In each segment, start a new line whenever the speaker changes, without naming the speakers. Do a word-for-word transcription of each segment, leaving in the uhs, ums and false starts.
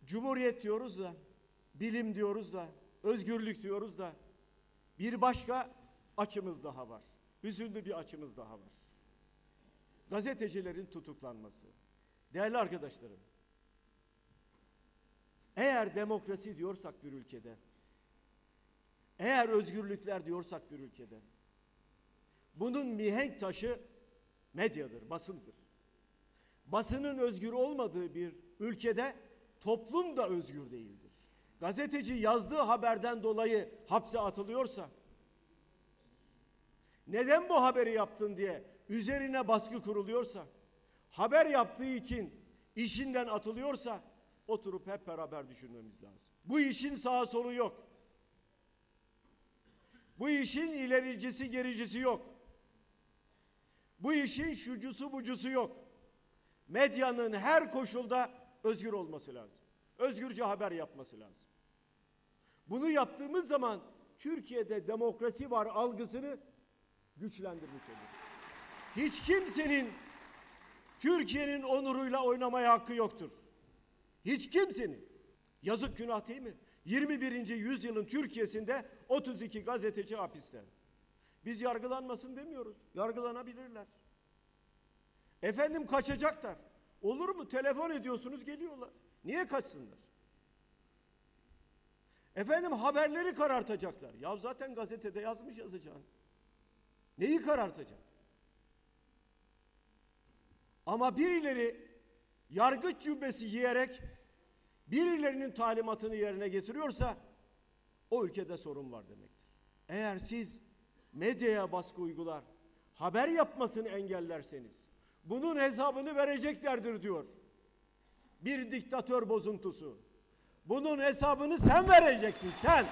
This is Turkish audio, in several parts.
Cumhuriyet diyoruz da, bilim diyoruz da, özgürlük diyoruz da bir başka açımız daha var. Hüzünlü bir açımız daha var. Gazetecilerin tutuklanması. Değerli arkadaşlarım, eğer demokrasi diyorsak bir ülkede, eğer özgürlükler diyorsak bir ülkede, bunun mihenk taşı medyadır, basındır. Basının özgür olmadığı bir ülkede toplum da özgür değildir. Gazeteci yazdığı haberden dolayı hapse atılıyorsa, neden bu haberi yaptın diye üzerine baskı kuruluyorsa, haber yaptığı için işinden atılıyorsa, oturup hep beraber düşünmemiz lazım. Bu işin sağa solu yok. Bu işin ilericisi gericisi yok. Bu işin şucusu bucusu yok. Medyanın her koşulda özgür olması lazım. Özgürce haber yapması lazım. Bunu yaptığımız zaman Türkiye'de demokrasi var algısını güçlendirmiş olur. Hiç kimsenin Türkiye'nin onuruyla oynamaya hakkı yoktur. Hiç kimsenin. Yazık, günah değil mi? yirmi birinci yüzyılın Türkiye'sinde otuz iki gazeteci hapiste. Biz yargılanmasın demiyoruz. Yargılanabilirler. Efendim kaçacaklar. Olur mu? Telefon ediyorsunuz, geliyorlar. Niye kaçsınlar? Efendim haberleri karartacaklar. Ya zaten gazetede yazmış yazacağını. Neyi karartacak? Ama birileri yargıç cübbesi giyerek birilerinin talimatını yerine getiriyorsa o ülkede sorun var demektir. Eğer siz medyaya baskı uygular, haber yapmasını engellerseniz bunun hesabını vereceklerdir diyor bir diktatör bozuntusu. Bunun hesabını sen vereceksin, sen.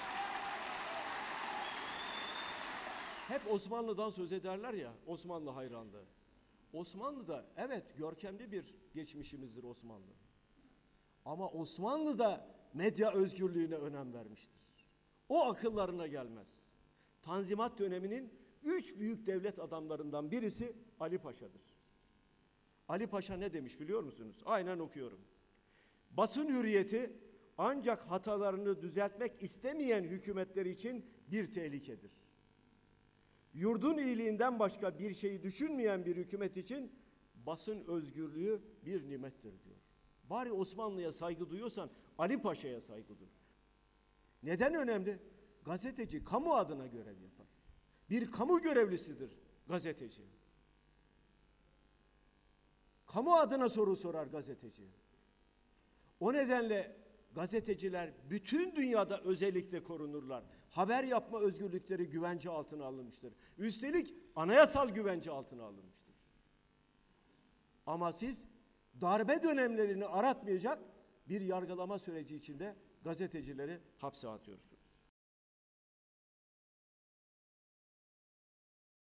Hep Osmanlı'dan söz ederler ya, Osmanlı hayranlığı. Osmanlı'da evet görkemli bir geçmişimizdir Osmanlı. Ama Osmanlı da medya özgürlüğüne önem vermiştir. O akıllarına gelmez. Tanzimat döneminin üç büyük devlet adamlarından birisi Ali Paşa'dır. Ali Paşa ne demiş biliyor musunuz? Aynen okuyorum. Basın hürriyeti ancak hatalarını düzeltmek istemeyen hükümetler için bir tehlikedir. Yurdun iyiliğinden başka bir şeyi düşünmeyen bir hükümet için basın özgürlüğü bir nimettir diyor. Bari Osmanlı'ya saygı duyuyorsan Ali Paşa'ya saygı duy. Neden önemli? Gazeteci kamu adına görev yapar. Bir kamu görevlisidir gazeteci. Kamu adına soru sorar gazeteci. O nedenle gazeteciler bütün dünyada özellikle korunurlar. Haber yapma özgürlükleri güvence altına alınmıştır. Üstelik anayasal güvence altına alınmıştır. Ama siz darbe dönemlerini aratmayacak bir yargılama süreci içinde gazetecileri hapse atıyorsunuz.